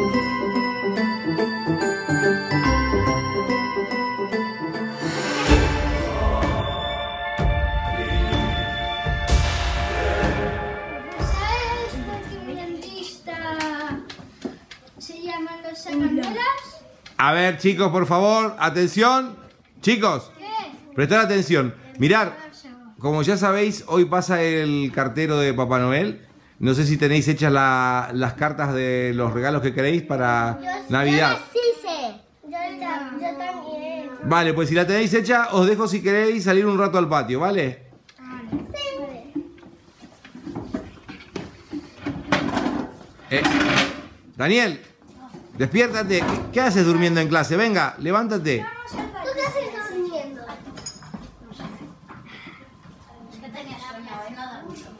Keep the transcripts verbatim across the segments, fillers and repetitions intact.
A ver, chicos, por favor, atención. Chicos, ¿qué? Prestad atención. Mirad, como ya sabéis, hoy pasa el cartero de Papá Noel. No sé si tenéis hechas la, las cartas de los regalos que queréis para yo, Navidad. Yo sí sé. Yo, yo, yo también. Vale, pues si la tenéis hecha, os dejo si queréis salir un rato al patio, ¿vale? Sí. Eh, Daniel, despiértate. ¿Qué, ¿Qué haces durmiendo en clase? Venga, levántate. ¿Tú qué haces durmiendo? Es que tenía sueño, ¿eh? No da mucho.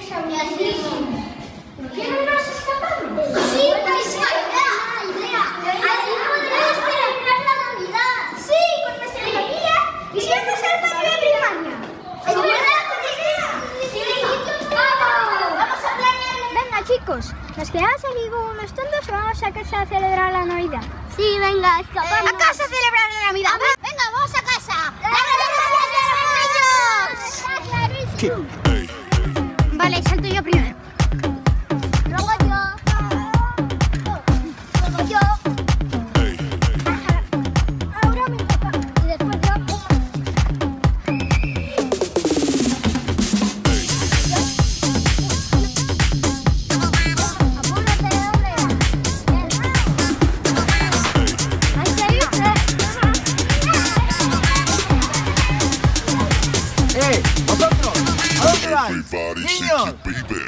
¿Qué no nos escapamos? Sí, pues es buena idea. Así podremos celebrar la Navidad. Sí, con nuestra familia y siempre ser patio de primaria. ¿Es verdad? Sí, vamos. Vamos a planearlo. Venga, chicos, nos quedamos aquí como unos tontos o vamos a casa a celebrar la Navidad. Sí, venga, escapamos. Eh, a casa a celebrar la Navidad. Venga, vamos a casa. ¡La Navidad de los niños! Vale, salto yo primero. Luego yo. Luego yo. Ahora me toca. Y después yo. Apúrate, hombre. Hay que irse. ¡Eh! ¡Vosotros! ¿A dónde vais? Everybody ¡Niños! shake it, baby.